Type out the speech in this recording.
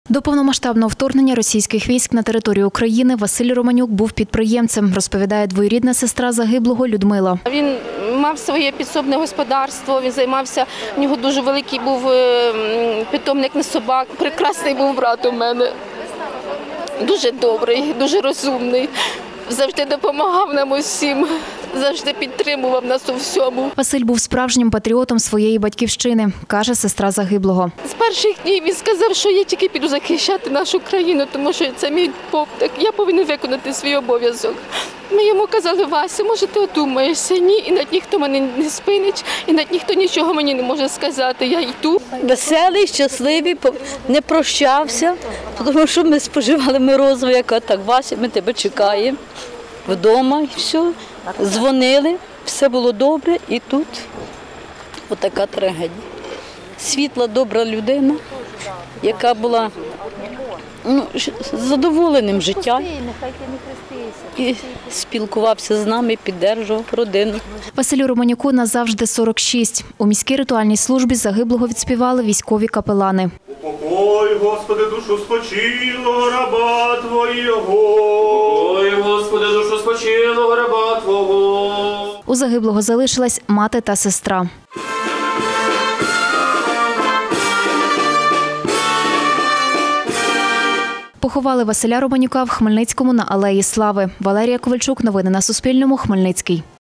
До повномасштабного вторгнення російських військ на територію України Василь Романюк був підприємцем, розповідає двоюрідна сестра загиблого Людмила. Він мав своє підсобне господарство, він займався, у нього дуже великий був питомник на собак. Прекрасний був брат у мене, дуже добрий, дуже розумний, завжди допомагав нам усім. Завжди підтримував нас у всьому. Василь був справжнім патріотом своєї батьківщини, каже сестра загиблого. З перших днів він сказав, що я тільки піду захищати нашу країну, тому що це мій попит. Я повинен виконати свій обов'язок. Ми йому казали: Вася, може ти одумаєшся? Ні, і навіть ніхто мене не спинить, і навіть ніхто нічого мені не може сказати. Я йду. Веселий, щасливий, не прощався, тому що ми споживали морозиво, я кажу: так, Вася, ми тебе чекаємо вдома, і все. Дзвонили, все було добре, і тут отака трагедія. Світла, добра людина, яка була задоволеним життям і спілкувався з нами, підтримував родину. Василю Романюку назавжди 46. У міській ритуальній службі загиблого відспівали військові капелани. Упокой, Господи, душу спочилого раба Твоєго. Упокой, Господи, душу спочилого раба Твого. У загиблого залишилась мати та сестра. Поховали Василя Романюка в Хмельницькому на Алеї Слави. Валерія Ковальчук. Новини на Суспільному. Хмельницький.